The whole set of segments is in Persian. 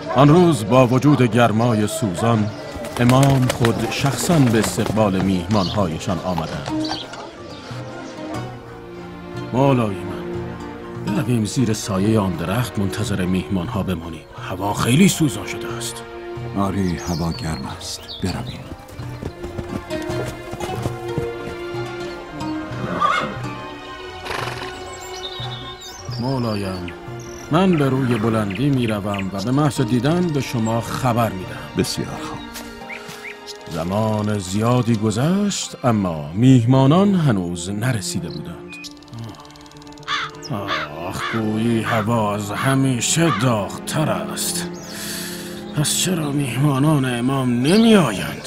آن روز با وجود گرمای سوزان امام خود شخصاً به استقبال میهمانهایشان آمدند. مولای من، برویم زیر سایه آن درخت منتظر میهمانها بمانیم. هوا خیلی سوزان شده است. آری، هوا گرم است. برویم. مولایم، من به روی بلندی می روم و به محض دیدن به شما خبر می دهم. بسیار خوب. زمان زیادی گذشت اما میهمانان هنوز نرسیده بودند. گویی هوا از همیشه داغ‌تر است. پس چرا میهمانان امام نمی آیند؟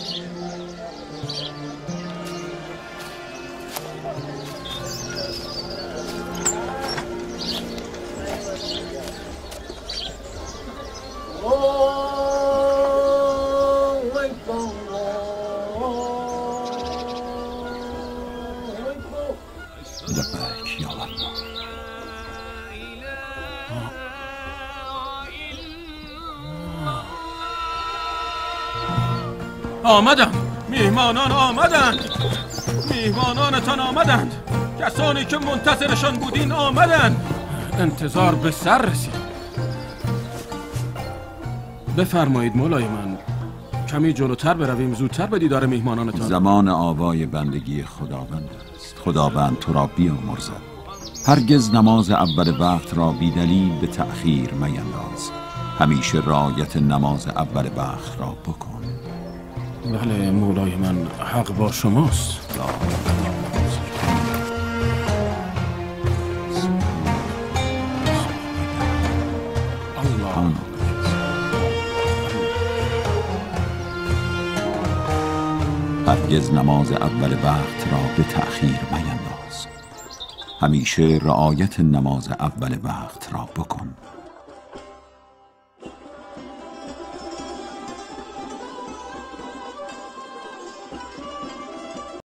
لبیک یا الله. آمدند. میهمانان آمدند. میهمانانتان آمدند. کسانی که منتظرشان بودین آمدند. انتظار به سر رسید. بفرمایید مولای من، کمی جلوتر برویم زودتر به دیدار میهمانانتان. زمان آوای بندگی خداوند است. خداوند تو را بیامرزد. هرگز نماز اول وقت را بی دلیل به تأخیر مینداز. همیشه رعایت نماز اول وقت را بکن. بله مولای من، حق با شماست. هرگز نماز اول وقت را به تأخیر مینداز. همیشه رعایت نماز اول وقت را بکن.